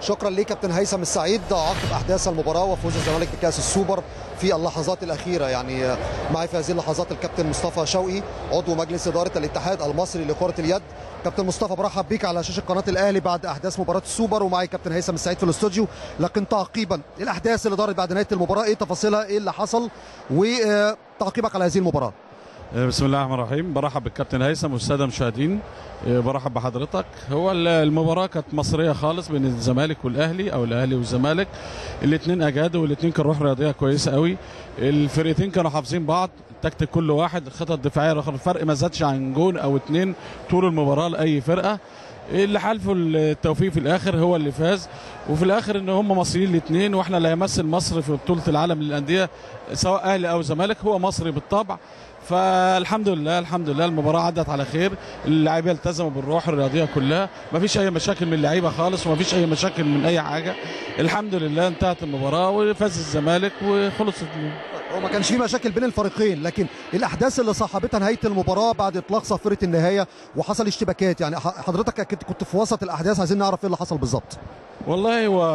شكرا ليك كابتن هيثم السعيد. عقب احداث المباراه وفوز الزمالك بكاس السوبر في اللحظات الاخيره، يعني معي في هذه اللحظات الكابتن مصطفى شوقي عضو مجلس اداره الاتحاد المصري لكره اليد. كابتن مصطفى، برحب بيك على شاشه قناه الاهلي بعد احداث مباراه السوبر، ومعي كابتن هيثم السعيد في الاستوديو. لكن تعقيبا الاحداث اللي دارت بعد نهايه المباراه، ايه تفاصيلها، ايه اللي حصل، وتعقيبك على هذه المباراه؟ بسم الله الرحمن الرحيم. برحب بالكابتن هيثم والساده المشاهدين، برحب بحضرتك. هو المباراه كانت مصريه خالص بين الزمالك والاهلي، او الاهلي والزمالك. الاثنين اجادوا، والاثنين كانوا روح رياضيه كويسه قوي. الفرقتين كانوا حافظين بعض، التكتيك كل واحد، الخطط الدفاعيه، الفرق ما زادش عن جون او اتنين طول المباراه لاي فرقه. اللي حالفه التوفيق في الاخر هو اللي فاز، وفي الاخر ان هم مصريين الاثنين، واحنا اللي هيمثل مصر في بطوله العالم للانديه سواء اهلي او زمالك هو مصري بالطبع. فالحمد لله الحمد لله المباراه عدت على خير. اللعيبه التزموا بالروح الرياضيه كلها، ما فيش اي مشاكل من اللعيبه خالص، وما فيش اي مشاكل من اي حاجه. الحمد لله انتهت المباراه وفاز الزمالك وخلصت. هو ما كانش في مشاكل بين الفريقين، لكن الاحداث اللي صاحبتها نهايه المباراه بعد اطلاق صافره النهايه وحصل اشتباكات، يعني حضرتك اكيد كنت في وسط الاحداث، عايزين نعرف ايه اللي حصل بالظبط. والله هو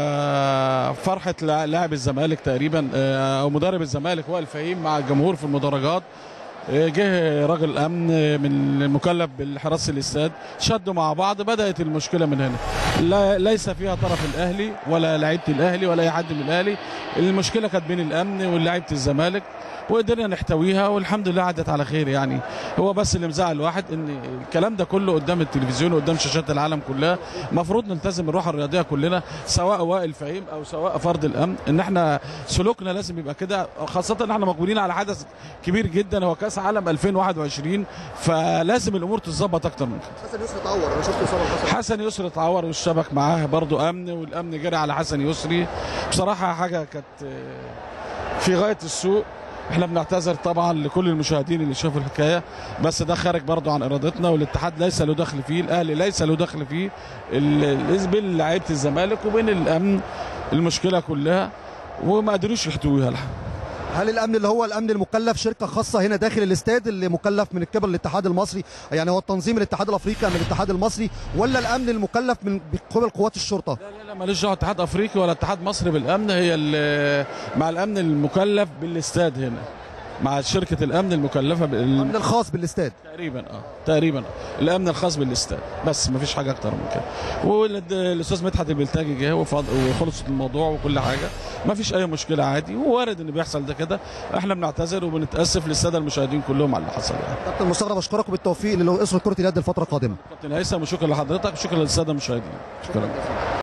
فرحه لاعب الزمالك تقريبا او مدرب الزمالك وائل فهيم مع الجمهور في المدرجات. جه راجل امن من المكلف بالحراسه الاستاد، شدوا مع بعض، بدات المشكله من هنا. ليس فيها طرف الاهلي ولا لعيبه الاهلي ولا اي حد من الاهلي. المشكله كانت بين الامن ولاعيبه الزمالك، وقدرنا نحتويها والحمد لله عدت على خير. يعني هو بس اللي مزعل الواحد ان الكلام ده كله قدام التلفزيون وقدام شاشات العالم كلها. المفروض نلتزم الروح الرياضيه كلنا، سواء وائل فهيم او سواء فرد الامن، ان احنا سلوكنا لازم يبقى كده، خاصه ان احنا مقبلين على حدث كبير جدا هو كاس عالم 2021، فلازم الامور تتظبط اكتر من كده. حسن يسري اتعور، انا شفت اصابه حسن. حسن يسري اتعور والشبك معاه برضه امن، والامن جري على حسن يسري. بصراحه حاجه كانت في غايه السوء. احنا بنعتذر طبعا لكل المشاهدين اللي شافوا الحكايه، بس ده خارج برضه عن ارادتنا، والاتحاد ليس له دخل فيه، الاهلي ليس له دخل فيه. بين لعيبه الزمالك وبين الامن المشكله كلها، وما قدروش يحتويها. هل الامن اللي هو الامن المكلف شركه خاصه هنا داخل الاستاد اللي مكلف من قبل الاتحاد المصري، يعني هو التنظيم الاتحاد الافريقي من الاتحاد المصري، ولا الامن المكلف من قبل قوات الشرطه؟ لا ماليش دعوه اتحاد افريقي ولا اتحاد مصري بالامن، هي مع الامن المكلف بالاستاد هنا، مع شركه الامن المكلفه الامن الخاص بالاستاد تقريبا الامن الخاص بالاستاد، بس ما فيش حاجه اكتر من كده. والاستاذ مدحت البلتاجي جه وخلصت الموضوع وكل حاجه، ما فيش اي مشكله عادي، ووارد ان بيحصل ده كده. احنا بنعتذر وبنتاسف للساده المشاهدين كلهم على اللي حصل. يعني كابتن مصطفى، بشكرك وبالتوفيق لاسره كره اليد الفتره القادمه. كابتن هيثم، وشكرا لحضرتك وشكرا للساده المشاهدين. شكرا.